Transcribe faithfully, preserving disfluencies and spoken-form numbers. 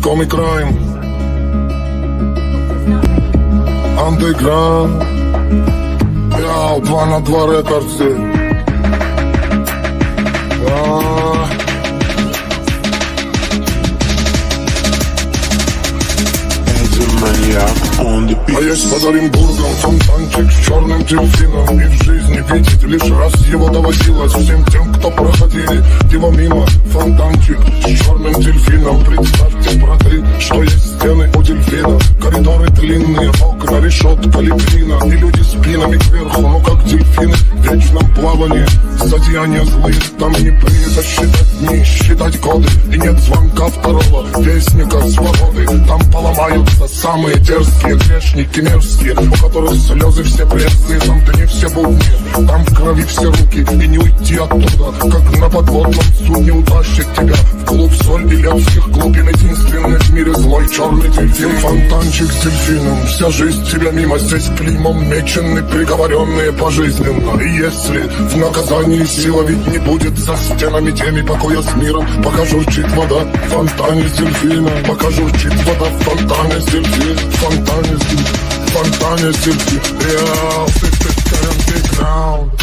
call me crime. Underground. Я два на два рекордсы. А. А есть под Оренбургом фонтанчик с черным дельфином. И в жизни видеть лишь раз его доводилось всем тем, кто проходили его мимо. Фонтанчик с черным дельфином. Представьте, браты, что есть стены у дельфина. Коридоры длинные, окна, решетка, литрина. И люди спинами кверху, ну как дельфины в вечном плавании. Зодеяния злые, там не принято считать дни, считать годы. И нет звонка второго вестника свободы. Там поломаются самые дерзкие грешники мерзкие, у которых слезы все пресные. Там-то не все будни, там в крови все руки. И не уйти оттуда, как на подводном судне. Утащит тебя в клуб соль и летских глубин. Единственный в мире злой черный дельфин. Фонтанчик с дельфином, вся жизнь тебя мимо. Здесь клеймом мечены, приговоренные пожизненно. И если в наказании сила ведь не будет за стенами теми покоя с миром, пока журчит вода в фонтане с дельфином. Пока журчит вода в фонтане с дельфином. Фонтане с дельфином. Фонтане с дельфином. Yeah, underground.